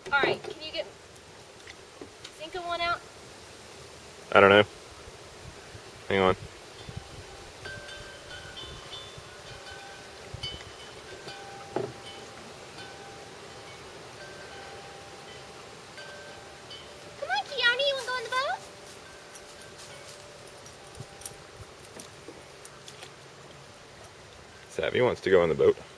Alright, can you get Zinka one out? I don't know. Hang on. Come on, Kiani, you want to go in the boat? Savvy wants to go in the boat.